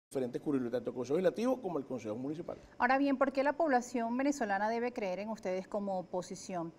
diferentes currículos, tanto el Consejo Legislativo como el Consejo Municipal. Ahora bien, ¿por qué la población venezolana debe creer en ustedes como oposición?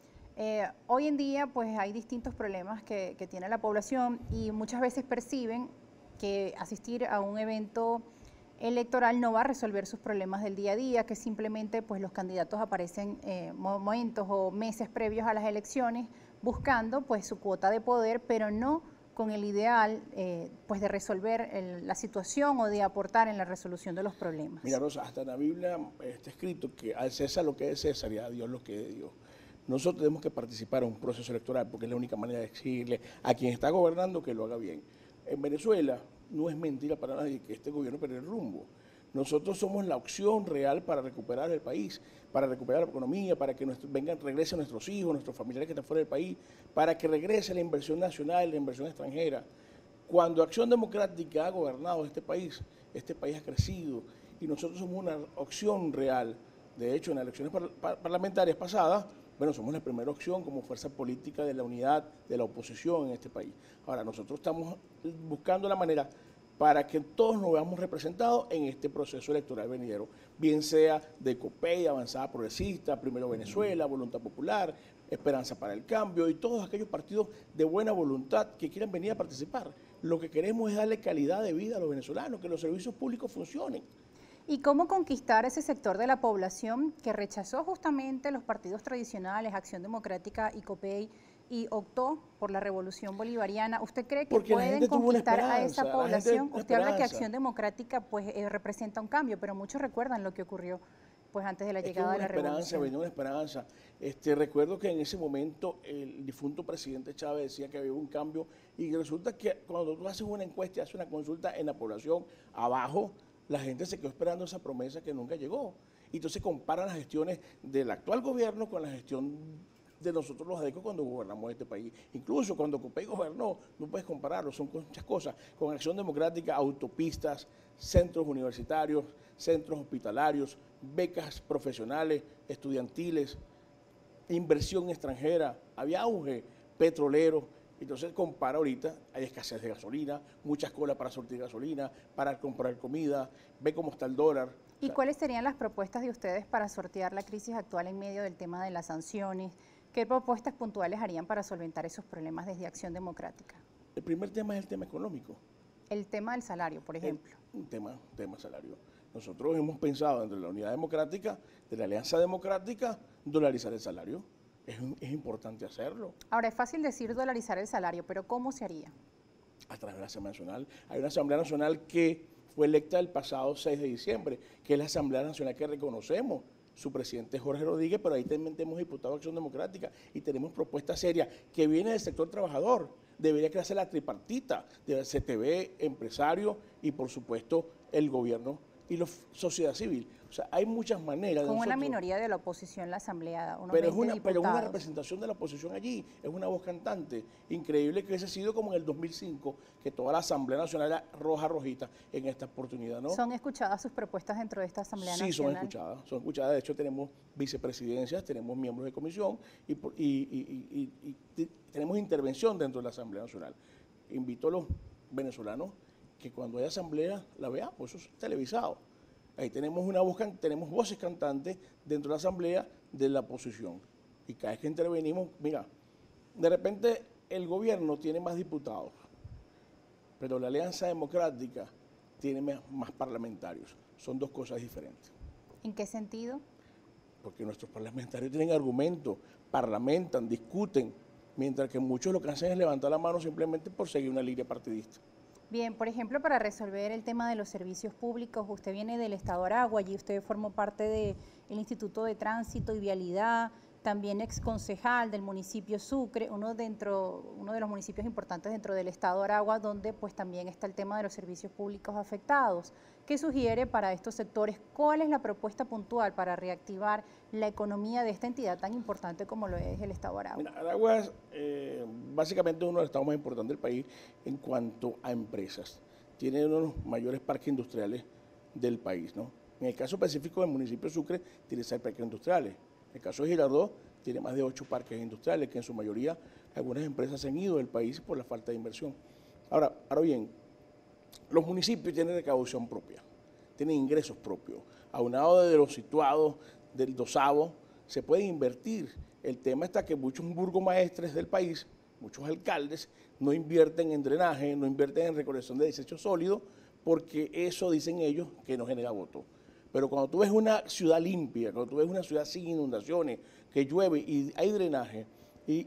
Hoy en día pues hay distintos problemas que tiene la población y muchas veces perciben que asistir a un evento electoral no va a resolver sus problemas del día a día, que simplemente pues los candidatos aparecen momentos o meses previos a las elecciones buscando pues su cuota de poder, pero no con el ideal pues de resolver la situación o de aportar en la resolución de los problemas. Mira, Rosa, hasta en la Biblia está escrito que al César lo que es César y a Dios lo que es de Dios. Nosotros tenemos que participar en un proceso electoral porque es la única manera de exigirle a quien está gobernando que lo haga bien. En Venezuela no es mentira para nadie que este gobierno perdió el rumbo. Nosotros somos la opción real para recuperar el país, para recuperar la economía, para que regresen nuestros hijos, nuestros familiares que están fuera del país, para que regrese la inversión nacional, la inversión extranjera. Cuando Acción Democrática ha gobernado este país ha crecido y nosotros somos una opción real. De hecho, en las elecciones parlamentarias pasadas, bueno, somos la primera opción como fuerza política de la unidad de la oposición en este país. Ahora, nosotros estamos buscando la manera para que todos nos veamos representados en este proceso electoral venidero, bien sea de COPEI, Avanzada Progresista, Primero Venezuela, Voluntad Popular, Esperanza para el Cambio y todos aquellos partidos de buena voluntad que quieran venir a participar. Lo que queremos es darle calidad de vida a los venezolanos, que los servicios públicos funcionen. ¿Y cómo conquistar ese sector de la población que rechazó justamente los partidos tradicionales, Acción Democrática y COPEI, y optó por la revolución bolivariana? ¿Usted cree que pueden conquistar a esa población? Usted habla que Acción Democrática pues representa un cambio, pero muchos recuerdan lo que ocurrió pues antes de la llegada de la revolución. Venía una esperanza. Recuerdo que en ese momento el difunto presidente Chávez decía que había un cambio y resulta que cuando tú haces una encuesta y haces una consulta en la población abajo, la gente se quedó esperando esa promesa que nunca llegó. Y entonces comparan las gestiones del actual gobierno con la gestión de nosotros los ADECO cuando gobernamos este país. Incluso cuando COPEI gobernó, no puedes compararlo, son muchas cosas. Con Acción Democrática, autopistas, centros universitarios, centros hospitalarios, becas profesionales, estudiantiles, inversión extranjera, había auge petrolero. Entonces compara ahorita, hay escasez de gasolina, muchas colas para surtir gasolina, para comprar comida, ve cómo está el dólar. ¿Y cuáles serían las propuestas de ustedes para sortear la crisis actual en medio del tema de las sanciones? ¿Qué propuestas puntuales harían para solventar esos problemas desde Acción Democrática? El primer tema es el tema económico. El tema del salario, por ejemplo. Un tema salario. Nosotros hemos pensado dentro de la Unidad Democrática, de la Alianza Democrática, dolarizar el salario. Es importante hacerlo. Ahora, es fácil decir dolarizar el salario, pero ¿cómo se haría? A través de la Asamblea Nacional. Hay una Asamblea Nacional que fue electa el pasado 6 de diciembre, que es la Asamblea Nacional que reconocemos. Su presidente es Jorge Rodríguez, pero ahí también tenemos diputados de Acción Democrática y tenemos propuestas serias que vienen del sector trabajador. Debería crearse la tripartita de CTV, empresario y por supuesto el gobierno y la sociedad civil. O sea, hay muchas maneras. Con una minoría de la oposición en la Asamblea, pero es una representación de la oposición allí, es una voz cantante. Increíble que hubiese sido como en el 2005, que toda la Asamblea Nacional era rojita en esta oportunidad, ¿no? ¿Son escuchadas sus propuestas dentro de esta Asamblea Nacional? Sí, son escuchadas. De hecho, tenemos vicepresidencias, tenemos miembros de comisión y tenemos intervención dentro de la Asamblea Nacional. Invito a los venezolanos que cuando hay asamblea la veamos, eso es televisado. Ahí tenemos tenemos voces cantantes dentro de la asamblea de la oposición. Y cada vez que intervenimos, mira, de repente el gobierno tiene más diputados, pero la Alianza Democrática tiene más parlamentarios. Son dos cosas diferentes. ¿En qué sentido? Porque nuestros parlamentarios tienen argumentos, parlamentan, discuten, mientras que muchos lo que hacen es levantar la mano simplemente por seguir una línea partidista. Bien, por ejemplo, para resolver el tema de los servicios públicos, usted viene del Estado Aragua, allí usted formó parte del Instituto de Tránsito y Vialidad, también exconcejal del municipio Sucre, uno de los municipios importantes dentro del Estado Aragua, donde pues también está el tema de los servicios públicos afectados. ¿Qué sugiere para estos sectores? ¿Cuál es la propuesta puntual para reactivar la economía de esta entidad tan importante como lo es el Estado Aragua? Mira, Aragua es básicamente uno de los estados más importantes del país en cuanto a empresas. Tiene uno de los mayores parques industriales del país, ¿no? En el caso específico del municipio de Sucre, tiene 6 parques industriales. En el caso de Girardot, tiene más de 8 parques industriales, que en su mayoría algunas empresas se han ido del país por la falta de inversión. Ahora bien, los municipios tienen recaudación propia. tienen ingresos propios. Aunado de los situados del Dosavo, se puede invertir. El tema está que muchos burgomaestres del país, muchos alcaldes, no invierten en drenaje, no invierten en recolección de desechos sólidos, porque eso dicen ellos que no genera voto. Pero cuando tú ves una ciudad limpia, cuando tú ves una ciudad sin inundaciones, que llueve y hay drenaje y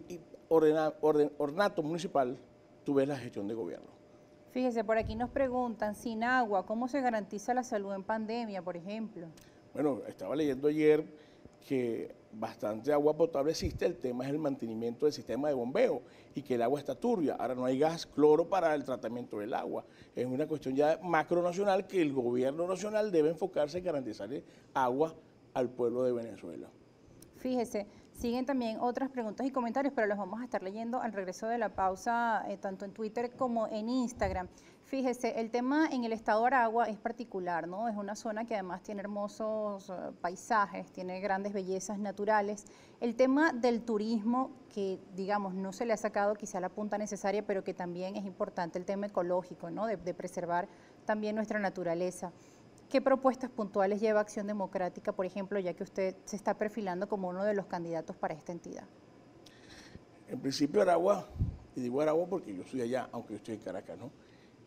ornato municipal, tú ves la gestión de gobierno. Fíjese, por aquí nos preguntan, sin agua, ¿cómo se garantiza la salud en pandemia, por ejemplo? Bueno, estaba leyendo ayer que bastante agua potable existe, el tema es el mantenimiento del sistema de bombeo y que el agua está turbia. Ahora no hay gas, cloro para el tratamiento del agua. Es una cuestión ya macronacional que el gobierno nacional debe enfocarse en garantizarle agua al pueblo de Venezuela. Fíjese, siguen también otras preguntas y comentarios, pero los vamos a estar leyendo al regreso de la pausa, tanto en Twitter como en Instagram. Fíjese, el tema en el estado de Aragua es particular, ¿no? Es una zona que además tiene hermosos paisajes, tiene grandes bellezas naturales. El tema del turismo, que digamos no se le ha sacado quizá la punta necesaria, pero que también es importante, el tema ecológico, ¿no? De preservar también nuestra naturaleza. ¿Qué propuestas puntuales lleva Acción Democrática, por ejemplo, ya que usted se está perfilando como uno de los candidatos para esta entidad? En principio Aragua, y digo Aragua porque yo soy allá, aunque yo estoy en Caracas, ¿no?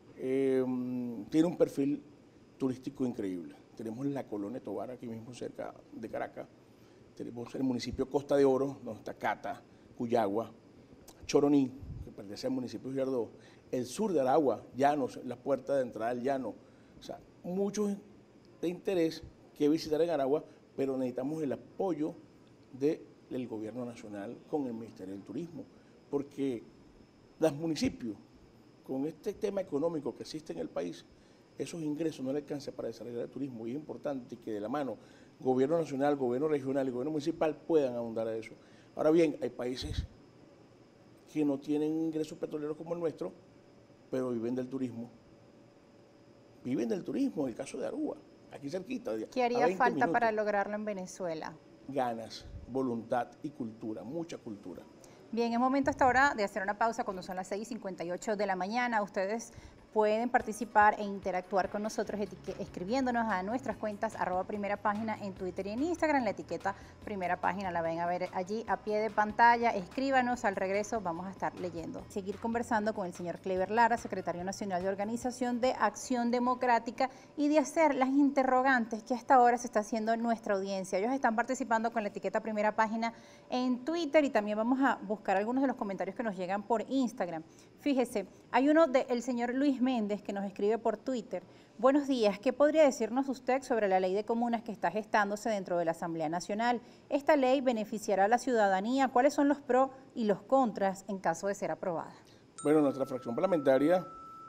Tiene un perfil turístico increíble. Tenemos la Colonia Tovar aquí mismo cerca de Caracas, tenemos el municipio Costa de Oro, donde está Cata, Cuyagua, Choroní, que pertenece al municipio de Girardot, el sur de Aragua, Llanos, la puerta de entrada al llano, o sea, muchos de interés que visitar en Aragua, pero necesitamos el apoyo del gobierno nacional con el Ministerio del Turismo, porque los municipios, con este tema económico que existe en el país, esos ingresos no le alcanzan para desarrollar el turismo y es importante que de la mano gobierno nacional, gobierno regional y gobierno municipal puedan ahondar a eso. Ahora bien, hay países que no tienen ingresos petroleros como el nuestro, pero viven del turismo. Viven del turismo, en el caso de Aruba, aquí cerquita. ¿Qué haría falta para lograrlo en Venezuela? Ganas, voluntad y cultura, mucha cultura. Bien, es momento hasta ahora de hacer una pausa cuando son las 6:58 de la mañana. Ustedes pueden participar e interactuar con nosotros escribiéndonos a nuestras cuentas @primerapágina en Twitter y en Instagram. La etiqueta Primera Página la ven a ver allí a pie de pantalla. Escríbanos, al regreso vamos a estar leyendo. Seguir conversando con el señor Clever Lara, secretario nacional de Organización de Acción Democrática, y de hacer las interrogantes que hasta ahora se está haciendo en nuestra audiencia. Ellos están participando con la etiqueta Primera Página en Twitter y también vamos a buscar algunos de los comentarios que nos llegan por Instagram. Fíjese, hay uno del señor Luis Méndez que nos escribe por Twitter. Buenos días, ¿qué podría decirnos usted sobre la ley de comunas que está gestándose dentro de la Asamblea Nacional? ¿Esta ley beneficiará a la ciudadanía? ¿Cuáles son los pros y los contras en caso de ser aprobada? Bueno, nuestra fracción parlamentaria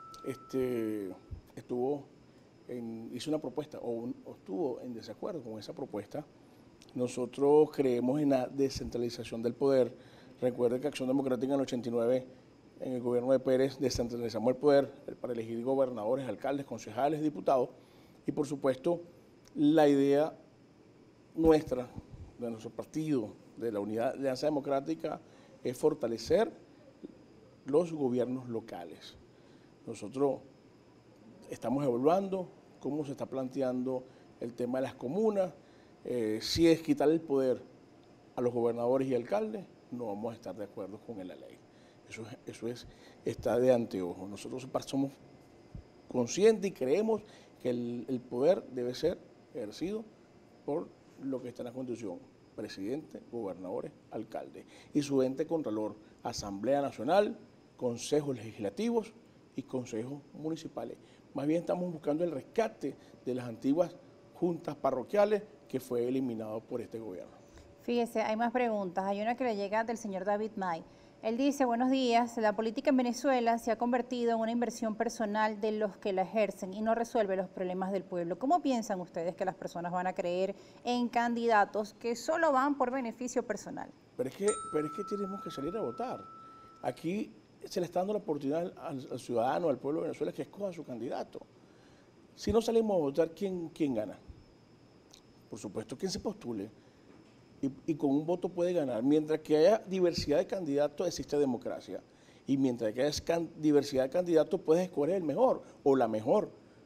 hizo una propuesta o estuvo en desacuerdo con esa propuesta. Nosotros creemos en la descentralización del poder. Recuerden que Acción Democrática en el 89, en el gobierno de Pérez, descentralizamos el poder para elegir gobernadores, alcaldes, concejales, diputados. Y por supuesto, la idea nuestra, de nuestro partido, de la Unidad de Alianza Democrática, es fortalecer los gobiernos locales. Nosotros estamos evaluando cómo se está planteando el tema de las comunas. Si es quitar el poder a los gobernadores y alcaldes, no vamos a estar de acuerdo con la ley. Está de anteojo. Nosotros somos conscientes y creemos que el poder debe ser ejercido por lo que está en la Constitución: presidente, gobernadores, alcaldes y su ente contralor, Asamblea Nacional, consejos legislativos y consejos municipales. Más bien estamos buscando el rescate de las antiguas juntas parroquiales que fue eliminado por este gobierno. Fíjese, hay más preguntas. Hay una que le llega del señor David May. Él dice, buenos días, la política en Venezuela se ha convertido en una inversión personal de los que la ejercen y no resuelve los problemas del pueblo. ¿Cómo piensan ustedes que las personas van a creer en candidatos que solo van por beneficio personal? Pero es que tenemos que salir a votar. Aquí se le está dando la oportunidad al ciudadano, al pueblo de Venezuela, que escoja a su candidato. Si no salimos a votar, ¿quién gana? Por supuesto, quien se postule. Y con un voto puede ganar. Mientras que haya diversidad de candidatos, existe democracia. Y mientras que haya diversidad de candidatos, puedes escoger el mejor o la mejor.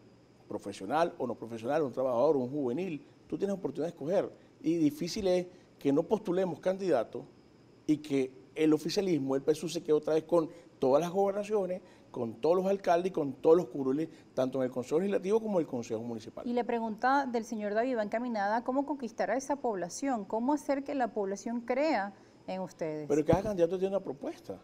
profesional o no profesional, un trabajador, un juvenil, tú tienes oportunidad de escoger. Y difícil es que no postulemos candidatos y que el oficialismo, el PSUV, se quede otra vez con todas las gobernaciones, con todos los alcaldes y con todos los curules, tanto en el Consejo Legislativo como en el Consejo Municipal. Y la pregunta del señor David va encaminada a cómo conquistar a esa población, cómo hacer que la población crea en ustedes. Pero cada candidato tiene una propuesta.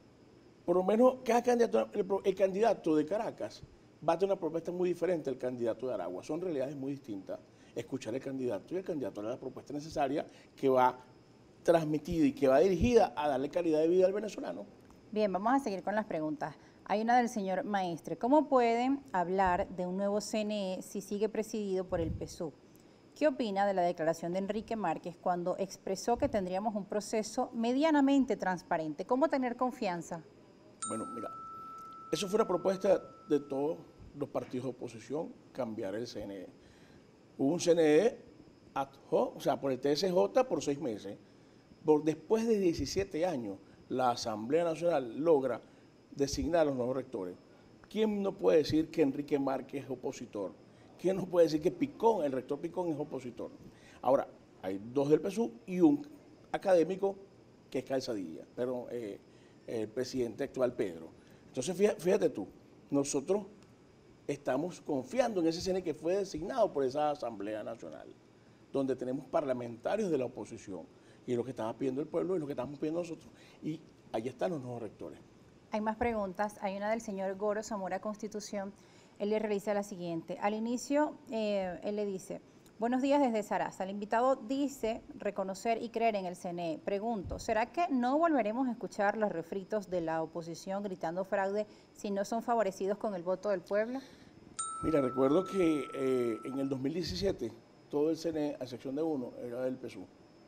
Por lo menos cada candidato, el candidato de Caracas va a tener una propuesta muy diferente al candidato de Aragua. Son realidades muy distintas. Escuchar al candidato y el candidato hará la propuesta necesaria que va transmitida y que va dirigida a darle calidad de vida al venezolano. Bien, vamos a seguir con las preguntas. Hay una del señor Maestre. ¿Cómo pueden hablar de un nuevo CNE si sigue presidido por el PSUV? ¿Qué opina de la declaración de Enrique Márquez cuando expresó que tendríamos un proceso medianamente transparente? ¿Cómo tener confianza? Bueno, mira, eso fue una propuesta de todos los partidos de oposición, cambiar el CNE. Hubo un CNE ad hoc, o sea, por el TSJ por 6 meses. Después de 17 años, la Asamblea Nacional logra designar a los nuevos rectores. ¿Quién no puede decir que Enrique Márquez es opositor? ¿Quién no puede decir que Picón, el rector Picón, es opositor? Ahora, hay 2 del PSUV y un académico que es Calzadilla, pero el presidente actual Pedro. Entonces, fíjate tú, nosotros estamos confiando en ese CNE que fue designado por esa Asamblea Nacional, donde tenemos parlamentarios de la oposición, y es lo que estaba pidiendo el pueblo y lo que estamos pidiendo nosotros, y ahí están los nuevos rectores. Hay más preguntas. Hay una del señor Goro Zamora Constitución. Él le realiza la siguiente. Al inicio, él le dice: buenos días desde Sarasa. El invitado dice reconocer y creer en el CNE. Pregunto, ¿será que no volveremos a escuchar los refritos de la oposición gritando fraude si no son favorecidos con el voto del pueblo? Mira, recuerdo que en el 2017 todo el CNE, a excepción de uno, era del PSUV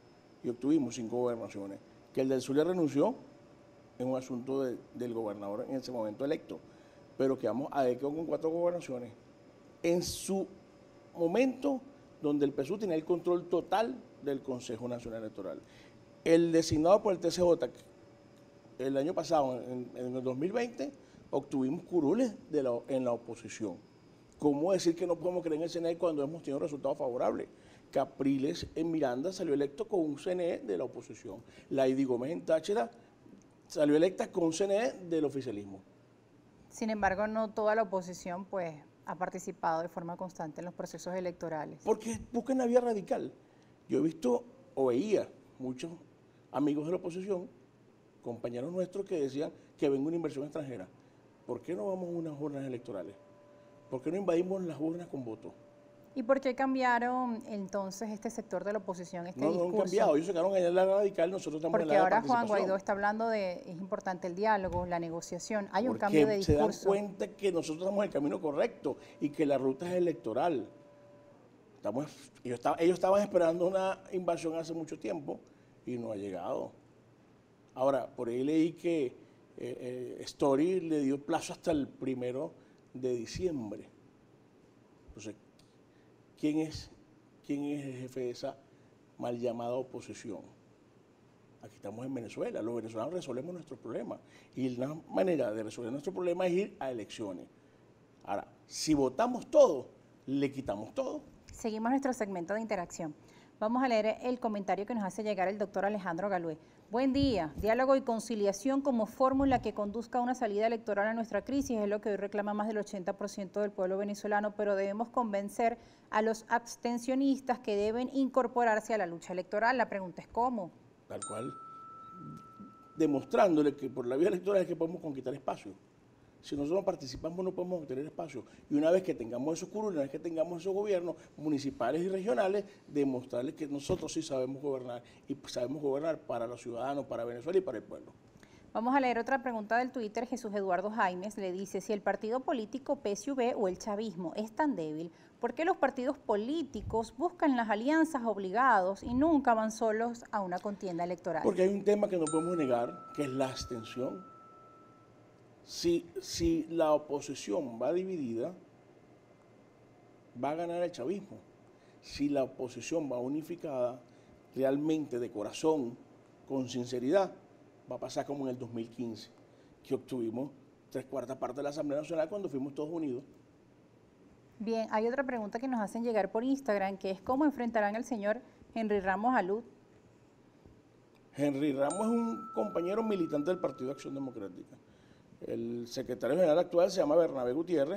y obtuvimos 5 gobernaciones. Que el del Zulia renunció en un asunto del gobernador en ese momento electo, pero quedamos adecuados con 4 gobernaciones. En su momento, donde el PSUV tenía el control total del Consejo Nacional Electoral. El designado por el TSJ, el año pasado, en el 2020, obtuvimos curules en la oposición. ¿Cómo decir que no podemos creer en el CNE cuando hemos tenido resultados favorables? Capriles en Miranda salió electo con un CNE de la oposición. Lady Gómez en Táchira salió electa con un CNE del oficialismo. Sin embargo, no toda la oposición pues ha participado de forma constante en los procesos electorales. Porque buscan la vía radical. Yo he visto o veía muchos amigos de la oposición, compañeros nuestros, que decían que venga una inversión extranjera. ¿Por qué no vamos a unas urnas electorales? ¿Por qué no invadimos las urnas con votos? ¿Y por qué cambiaron entonces este sector de la oposición, discurso? No han cambiado, ellos se quedaron en la radical, nosotros estamos en la participación. Porque ahora Juan Guaidó participación. está hablando de, es importante el diálogo, la negociación, hay un Porque cambio de discurso. se dan cuenta que nosotros estamos en el camino correcto y que la ruta es electoral. Ellos estaban esperando una invasión hace mucho tiempo y no ha llegado. Ahora, por ahí leí que Story le dio plazo hasta el 1 de diciembre. Entonces, ¿quién es el jefe de esa mal llamada oposición? Aquí estamos en Venezuela, los venezolanos resolvemos nuestros problemas y la manera de resolver nuestro problema es ir a elecciones. Ahora, si votamos todo, le quitamos todo. Seguimos nuestro segmento de interacción. Vamos a leer el comentario que nos hace llegar el doctor Alejandro Galué. Buen día. Diálogo y conciliación como fórmula que conduzca a una salida electoral a nuestra crisis es lo que hoy reclama más del 80% del pueblo venezolano, pero debemos convencer a los abstencionistas que deben incorporarse a la lucha electoral. La pregunta es ¿cómo? Tal cual, demostrándole que por la vía electoral es que podemos conquistar espacio. Si nosotros no participamos no podemos obtener espacio. Y una vez que tengamos esos curules, una vez que tengamos esos gobiernos municipales y regionales, demostrarles que nosotros sí sabemos gobernar y sabemos gobernar para los ciudadanos, para Venezuela y para el pueblo. Vamos a leer otra pregunta del Twitter. Jesús Eduardo Jaimes le dice, si el partido político PSUV o el chavismo es tan débil, ¿por qué los partidos políticos buscan las alianzas obligados y nunca van solos a una contienda electoral? Porque hay un tema que no podemos negar, que es la abstención. Si la oposición va dividida, va a ganar el chavismo. Si la oposición va unificada, realmente de corazón, con sinceridad, va a pasar como en el 2015, que obtuvimos 3/4 partes de la Asamblea Nacional cuando fuimos todos unidos. Bien, hay otra pregunta que nos hacen llegar por Instagram, que es ¿cómo enfrentarán al señor Henry Ramos Alud? Henry Ramos es un compañero militante del Partido de Acción Democrática. El secretario general actual se llama Bernabé Gutiérrez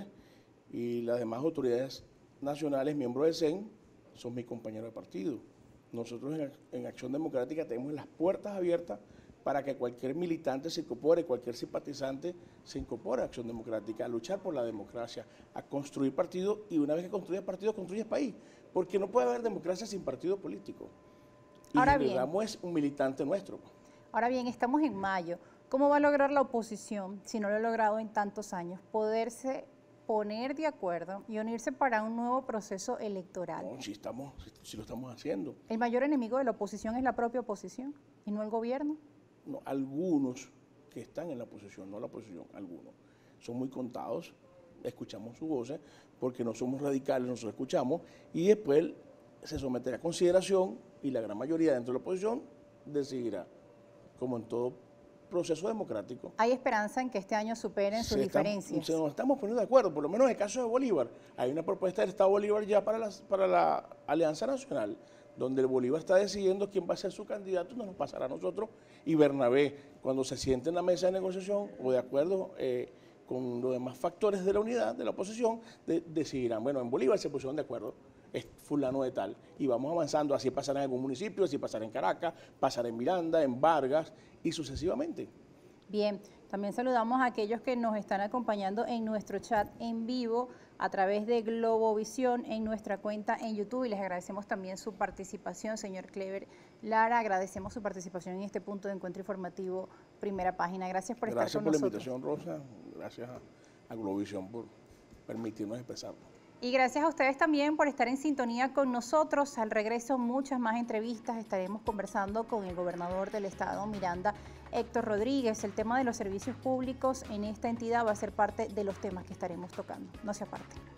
y las demás autoridades nacionales, miembros del CEN, son mis compañeros de partido. Nosotros en Acción Democrática tenemos las puertas abiertas para que cualquier militante se incorpore, cualquier simpatizante se incorpore a Acción Democrática, a luchar por la democracia, a construir partido, y una vez que construyes partido, construyes país, porque no puede haber democracia sin partido político. Y Henry Ramos es un militante nuestro. Ahora bien, estamos en mayo. ¿Cómo va a lograr la oposición, si no lo ha logrado en tantos años, poderse poner de acuerdo y unirse para un nuevo proceso electoral? No, si lo estamos haciendo. ¿El mayor enemigo de la oposición es la propia oposición y no el gobierno? No, algunos que están en la oposición, no la oposición, algunos. Son muy contados, escuchamos sus voces, porque no somos radicales, nosotros escuchamos, y después se someterá a consideración y la gran mayoría dentro de la oposición decidirá, como en todo proceso democrático. ¿Hay esperanza en que este año superen sus diferencias? Nos estamos poniendo de acuerdo, por lo menos en el caso de Bolívar. Hay una propuesta del Estado Bolívar ya para la Alianza Nacional, donde el Bolívar está decidiendo quién va a ser su candidato, nos pasará a nosotros, y Bernabé, cuando se siente en la mesa de negociación o de acuerdo con los demás factores de la unidad, de la oposición, decidirán, bueno, en Bolívar se pusieron de acuerdo, es fulano de tal, y vamos avanzando, así pasará en algún municipio, así pasará en Caracas, pasará en Miranda, en Vargas, y sucesivamente. Bien, también saludamos a aquellos que nos están acompañando en nuestro chat en vivo a través de Globovisión en nuestra cuenta en YouTube, y les agradecemos también su participación, señor Clever Lara, agradecemos su participación en este punto de encuentro informativo Primera Página. Gracias por estar con nosotros. Gracias por la invitación, Rosa, gracias a Globovisión por permitirnos expresarlo. Y gracias a ustedes también por estar en sintonía con nosotros. Al regreso, muchas más entrevistas. Estaremos conversando con el gobernador del estado Miranda, Héctor Rodríguez. El tema de los servicios públicos en esta entidad va a ser parte de los temas que estaremos tocando. No se aparten.